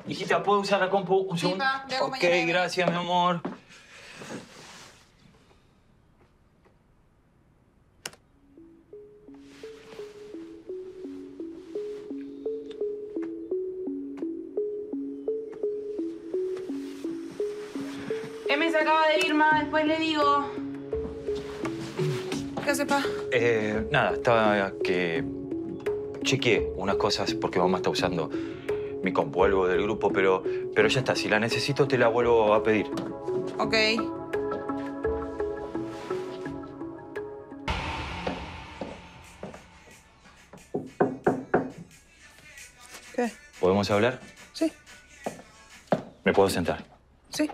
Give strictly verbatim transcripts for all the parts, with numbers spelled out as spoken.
Hijita, ¿puedo usar la compu un segundo? Sí, pa, te hago ok, mañana. gracias, mi amor. M se acaba de ir, ma. Después le digo. ¿Qué hace, pa? Eh, nada, estaba que chequeé unas cosas porque mamá está usando mi compu, algo del grupo, pero, pero ya está. Si la necesito, te la vuelvo a pedir. Ok. ¿Qué? ¿Podemos hablar? Sí. ¿Me puedo sentar? Sí.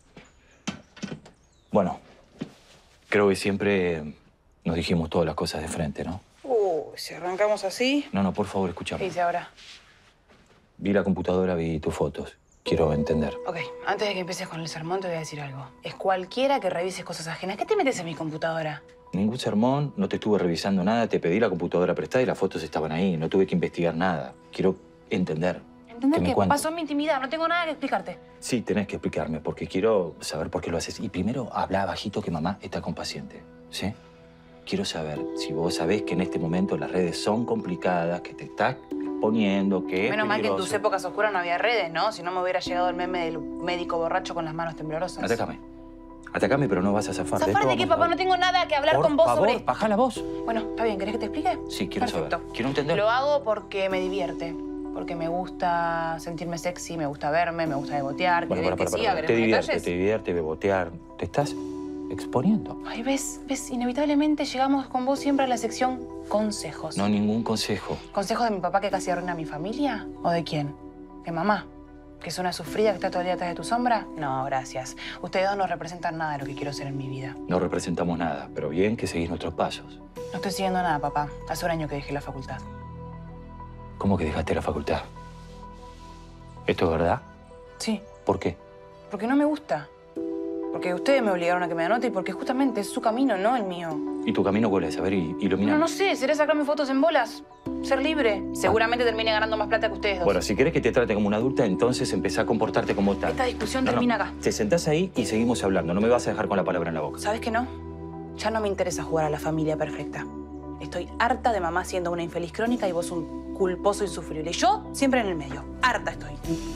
Bueno, creo que siempre nos dijimos todas las cosas de frente, ¿no? Uh, si arrancamos así. No, no, por favor, ¿Qué escúchame. hice ahora? Vi la computadora, vi tus fotos. Quiero entender. Ok, antes de que empieces con el sermón te voy a decir algo. Es cualquiera que revises cosas ajenas. ¿Qué te metes en mi computadora? Ningún sermón, no te estuve revisando nada, te pedí la computadora prestada y las fotos estaban ahí. No tuve que investigar nada. Quiero entender. ¿Entender me qué cuentes. pasó en mi intimidad? No tengo nada que explicarte. Sí, tenés que explicarme, porque quiero saber por qué lo haces. Y primero, habla bajito que mamá está con paciente, ¿sí? Quiero saber si vos sabés que en este momento las redes son complicadas, que te estás exponiendo, que es Menos mal que en tus peligroso. épocas oscuras no había redes, ¿no? Si no me hubiera llegado el meme del médico borracho con las manos temblorosas. Atácame. Atácame, pero no vas a zafar. De ¿Zafar esto de qué, vamos a papá? No tengo nada que hablar Por con vos favor, sobre esto. baja la voz. Bueno, está bien. ¿Querés que te explique? Sí, quiero Perfecto. saber. Quiero entender. Lo hago porque me divierte. Porque me gusta sentirme sexy, me gusta verme, me gusta bebotear. Bueno, ¿Querés para, para, que para, siga? para. ¿Querés Te que me divierte, calles? te divierte bebotear. Te estás exponiendo. Ay, ves, ves, inevitablemente llegamos con vos siempre a la sección consejos. No, ningún consejo. ¿Consejos de mi papá que casi arruina a mi familia? ¿O de quién? ¿De mamá? ¿Que es una sufrida que está todo el día atrás de tu sombra? No, gracias. Ustedes dos no representan nada de lo que quiero ser en mi vida. No representamos nada, pero bien que seguís nuestros pasos. No estoy siguiendo nada, papá. Hace un año que dejé la facultad. ¿Cómo que dejaste la facultad? ¿Esto es verdad? Sí, ¿Por qué? porque no me gusta. Porque ustedes me obligaron a que me anote y porque justamente es su camino, no el mío. ¿Y tu camino cuál es? A ver, i- iluminame. No, no sé. ¿Será sacarme fotos en bolas? Ser libre. Seguramente termine ganando más plata que ustedes dos. Bueno, si querés que te trate como una adulta, entonces empezá a comportarte como tal. Esta discusión No, no. termina acá. Te sentás ahí y seguimos hablando. No me vas a dejar con la palabra en la boca. ¿Sabes qué no? Ya no me interesa jugar a la familia perfecta. Estoy harta de mamá siendo una infeliz crónica y vos un culposo insufrible. Y yo siempre en el medio. Harta estoy.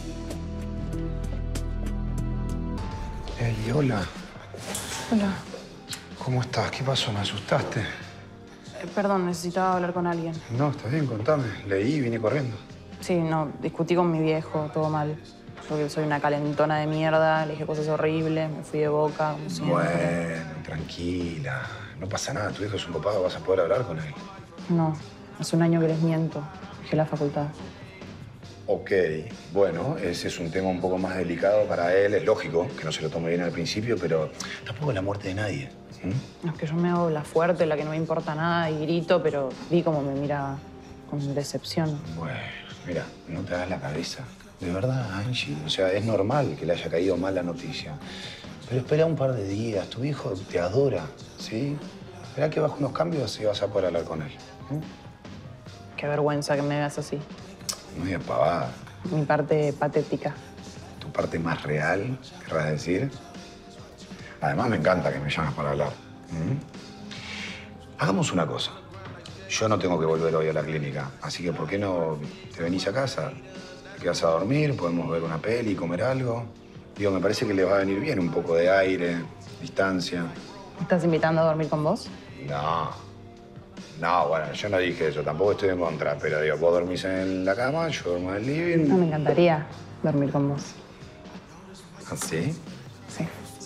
Ey, hola. Hola. ¿Cómo estás? ¿Qué pasó? ¿Me asustaste? Eh, perdón, necesitaba hablar con alguien. No, está bien, contame. Leí y vine corriendo. Sí, no, discutí con mi viejo, todo mal. Yo que soy una calentona de mierda, le dije cosas horribles, me fui de boca, como siempre. Bueno, tranquila. No pasa nada. Tu hijo es un copado, vas a poder hablar con él. No, hace un año que les miento. Dejé la facultad. Ok, bueno, ese es un tema un poco más delicado para él. Es lógico que no se lo tome bien al principio, pero tampoco es la muerte de nadie. ¿Mm? Es que yo me hago la fuerte, la que no me importa nada y grito, pero vi cómo me mira con decepción. Bueno, mira, no te hagas la cabeza. De verdad, Angie. O sea, es normal que le haya caído mal la noticia. Pero espera un par de días. Tu hijo te adora, ¿sí? Espera que baje unos cambios y vas a poder hablar con él. ¿Mm? Qué vergüenza que me veas así. No digas pavada. Mi parte patética. Tu parte más real, querrás decir. Además, me encanta que me llames para hablar. ¿Mm? Hagamos una cosa. Yo no tengo que volver hoy a la clínica, así que ¿por qué no te venís a casa? Te quedas a dormir, podemos ver una peli, comer algo. Digo, me parece que le va a venir bien un poco de aire, distancia. ¿Me estás invitando a dormir con vos? No. No, bueno, yo no dije eso, tampoco estoy en contra, pero digo, vos dormís en la cama, yo duermo en el living. No, me encantaría dormir con vos. ¿Ah, sí? Sí.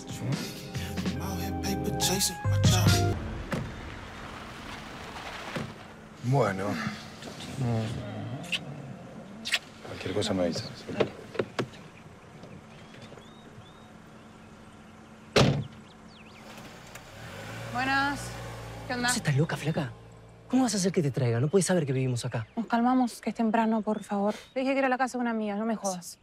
Bueno. Cualquier cosa me avisas. Buenas. ¿Qué onda? ¿Vos estás loca, flaca? ¿Cómo vas a hacer que te traiga? No puedes saber que vivimos acá. Nos calmamos, que es temprano, por favor. Le dije que era la casa de una amiga, no me jodas.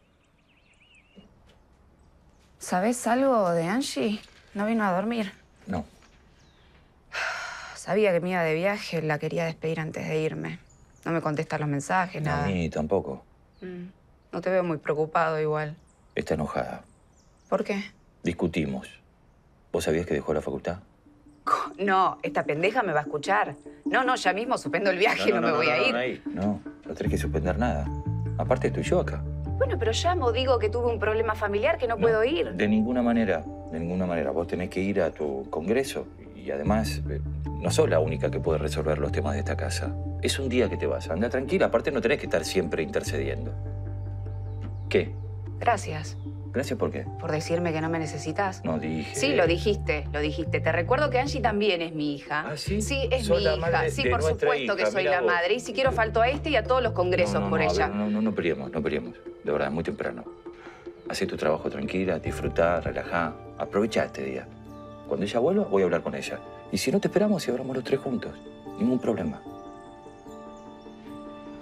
¿Sabés algo de Angie? No vino a dormir. No. Sabía que me iba de viaje, la quería despedir antes de irme. No me contesta los mensajes, No, a nada. mí tampoco. Mm. No te veo muy preocupado igual. Está enojada. ¿Por qué? Discutimos. ¿Vos sabías que dejó la facultad? No, esta pendeja me va a escuchar. No, no, ya mismo suspendo el viaje y no, me voy a ir. No, ahí. no, no tenés que suspender nada. Aparte estoy yo acá. Bueno, pero llamo, digo que tuve un problema familiar que no, no puedo ir. De ninguna manera, de ninguna manera. Vos tenés que ir a tu congreso y además eh, no sos la única que puede resolver los temas de esta casa. Es un día que te vas. Anda tranquila, aparte no tenés que estar siempre intercediendo. ¿Qué? Gracias. ¿Gracias por qué? ¿Por decirme que no me necesitas? No dije... Sí, lo dijiste, lo dijiste. Te recuerdo que Angie también es mi hija. ¿Ah, sí? Sí, es Sos mi la hija. madre Sí, de por nuestra supuesto hija, que soy mirá la vos. madre. Y si quiero falto a este y a todos los congresos No, no, por no, a ella. ver, no, no, no peleemos, no peleemos. De verdad, es muy temprano. Hacé tu trabajo tranquila, disfrutá, relajá. Aprovecha este día. Cuando ella vuelva, voy a hablar con ella. Y si no te esperamos, y hablamos los tres juntos. Ningún problema.